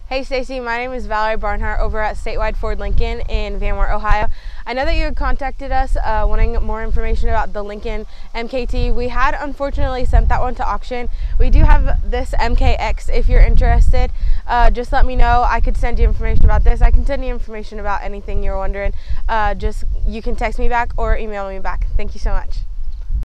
Hey Stacy, my name is Valerie Barnhart over at Statewide Ford Lincoln in Van Wert, Ohio. I know that you had contacted us wanting more information about the Lincoln MKT. We had unfortunately sent that one to auction. We do have this MKX if you're interested. Just let me know. I could send you information about this. I can send you information about anything you're wondering. You can text me back or email me back. Thank you so much.